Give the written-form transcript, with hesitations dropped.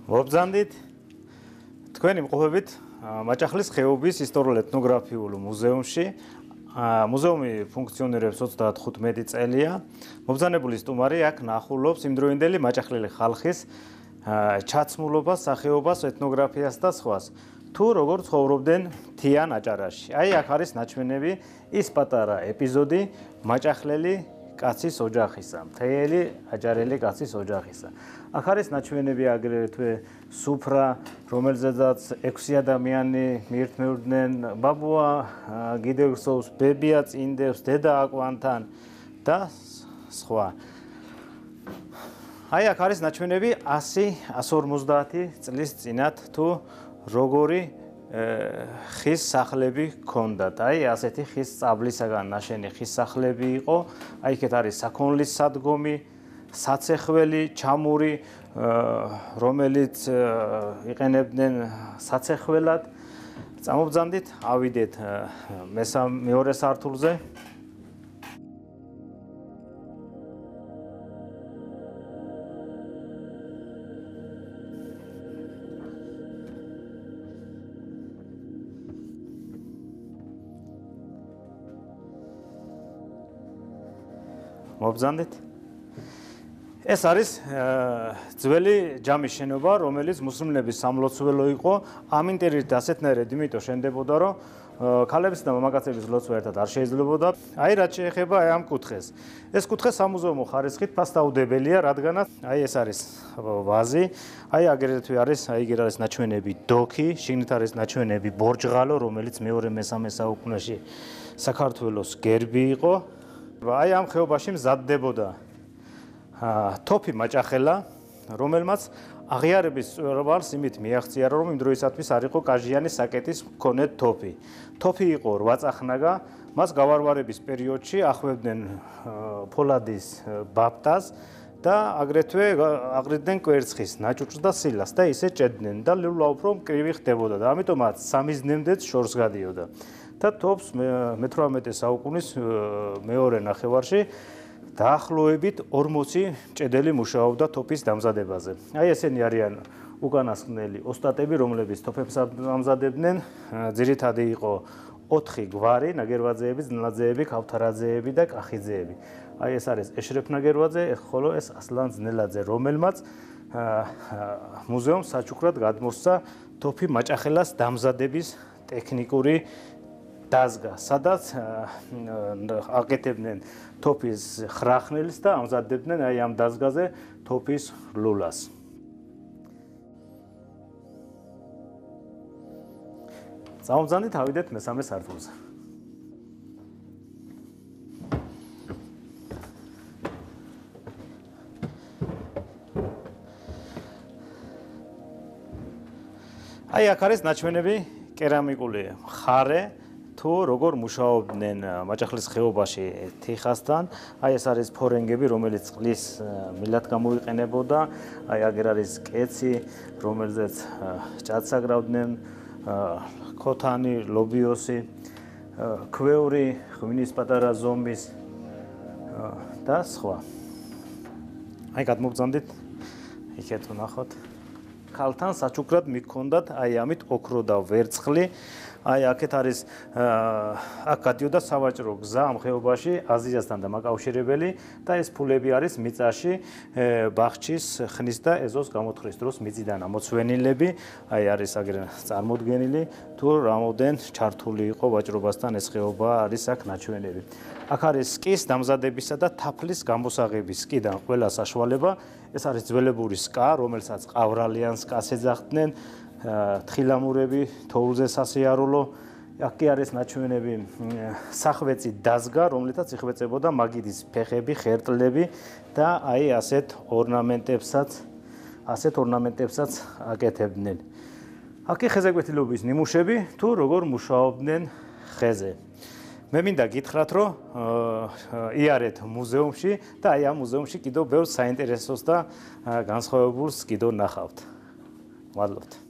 მობრძანდით თქვენი მყოფებით მაჭახლის ხეობის ისტორიულ-ეთნოგრაფიულ მუზეუმში. მუზეუმი ფუნქციონირებს 35 წელია. მობრძანებული სტუმარი აქ ნახულობს იმდროინდელი მაჭახლელი ხალხის ჩაცმულობას, სახეობას, ეთნოგრაფიას და სხვას. თუ როგორ ცხოვრობდნენ მთიან აჭარაში. აი აქ არის ნაჩვენები ის პატარა ეპიზოდი მაჭახლელი კაცის ოჯახისა, მთელი აჭარელი კაცის ოჯახისა. აქ არის ნაჩვენები აგრეთვე სუფრა, რომელზედაც 6 ადამიანი მიირთმევდნენ, ბაბუა გიდევსოს, ბებია წინდევს, დედა აკვანთან და სხვა. აი აქ არის ნაჩვენები 100-150 წლის წინათ თუ როგორი ხის სახლები ჰქონდათ. აი ასეთი ხის წაბლისაგან ნაშენი ხის სახლები იყო. აი იქეთ არის საქონლის სადგომი, საცეხველი, ჩამური, რომელიც იყენებდნენ საცეხველად. წამობძანდით, ავიდეთ მეორე სართულზე. მობრძანდით. ეს არის ძველი ჯამის შენობა, რომელიც მუსლიმების სამლოცველო იყო. ამ ინტერიერით ასეთნაირად იმიტომ შენდებოდა, რომ ქალების და მამაკაცების ლოცვა ერთად არ შეიძლებოდა. აი რაც შეეხება ამ კუთხეს. ეს კუთხე სამუზეუმო ხარისხით ფასდაუდებელია, რადგანაც აი ეს არის ვაზი, აი აგრეთვე არის, აი ეგ არის ნაჩვენები დოქი, შიგნით არის ნაჩვენები ბორჯღალო, რომელიც მეორე-მესამე საუკუნეში საქართველოს გერბი იყო. აი ამ ხეობაში მზადდებოდა თოფი მაჭახელა, რომელმაც აღიარების წვერვალს იმით მიაღწია, რომ იმ დროისათვის არ იყო კაჟიანი საკეტის მქონე თოფი. თოფი იყო 8 წახნაგა, მას გავარვარების პერიოდში ახვევდნენ ფოლადის ბაფტას და აგრეთვე აყრიდნენ კვერცხის ნაჭუჭს და სილას და ისე ჭედდნენ და ლულა უფრო მკრივი ხდებოდა და ამიტომაც სამიზნემდეც შორს გადიოდა. და თოფს მე-18 საუკუნის მეორე ნახევარში დაახლოებით 40 ჭედელი მუშაობდა თოფის დამზადებაზე. აი ესენი არიან უკანასკნელი ოსტატები, რომლებიც თოფებს ამზადებდნენ. ძირითადი იყო 4 გვარი, ნაგერვაძეები, ძნელაძეები, ქავთარაძეები და კახიძეები. აი ეს არის ეშრეფ ნაგერვაძე, ხოლო ეს ასლან ძნელაძე, რომელმაც მუზეუმს საჩუქრად გადმოსცა თოფი მაჭახელას დამზადების ტექნიკური დაზგა, სადაც აკეთებდნენ თოფის ხრახნელს და ამზადებდნენ აი ამ დაზგაზე თოფის ლულას. წამობძანდით, ავიდეთ მესამე სართულზე. აი აქ არის ნაჩვენები კერამიკული ხარე, თუ როგორ მუშაობდნენ მაჭახლის ხეობაში თიხასთან. აი ეს არის ფორენგები, რომელიც წყლის მილად გამოიყენებოდა. აი აგერ არის კეცი, რომელზეც ჭადს აკრავდნენ, ქოთანი, ლობიოსი, ქვეული, ღვინის პატარა ზომის და სხვა. აი გადმობძანდით, იქეთ ვნახოთ. ქალთან საჩუქრად მიჰქონდათ აი ამით ოქრო და ვერცხლი. აი აქეთ არის აქ გადიოდა სავაჭრო გზა ამ ხეობაში აზიასთან და მაკავშირებელი და ეს ფულები არის მიწაში ბახჩის ხნის და ეზოს გამოთხრის დროს მიწიდან ამოცვენილები. აი არის აგერ წარმოდგენილი თუ რამოდენ ჩართული იყო ვაჭრობასთან ეს ხეობა არის აქ ნაჩვენები. აქ არის სკის დამზადებისა და თაფლის გამოსაღების სკიდან ყველა საშუალება. ეს არის ძველებური სკა, რომელსაც ყავრალიან სკას ეძახდნენ. თხილამურები, თოვლზე სასიარულო. აქ კი არის ნაჩვენები სახვეწი დაზგა, რომლითაც იხვეწებოდა მაგიდის ფეხები, ხერტლები და აი ასეთ ორნამენტებსაც აკეთებდნენ. აქ კი ხეზაკვეთილობის ნიმუშები, თუ როგორ მუშაობდნენ ხეზე. მე მინდა გითხრათ, რომ იარეთ მუზეუმში და აი ამ მუზეუმში კიდევ ბევრ საინტერესოს და განსხვავებულს კიდევ ნახავთ. მადლობთ.